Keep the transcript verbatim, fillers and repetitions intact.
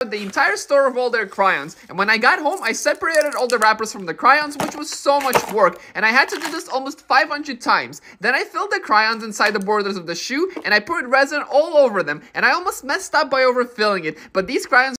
the entire store of all their crayons, and when I got home, I separated all the wrappers from the crayons, which was so much work, and I had to do this almost five hundred times. Then I filled the crayons inside the borders of the shoe, and I poured resin all over them, and I almost messed up by overfilling it, but these crayons